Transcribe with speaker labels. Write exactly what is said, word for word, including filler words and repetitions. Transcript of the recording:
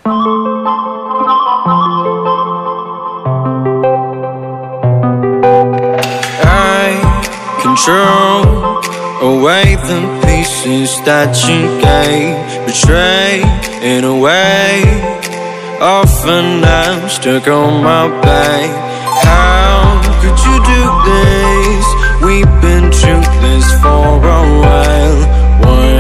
Speaker 1: Control away the pieces that you gave, betray in a way. Often I'm stuck on my back. How could you do this? We've been truthless for a while. Why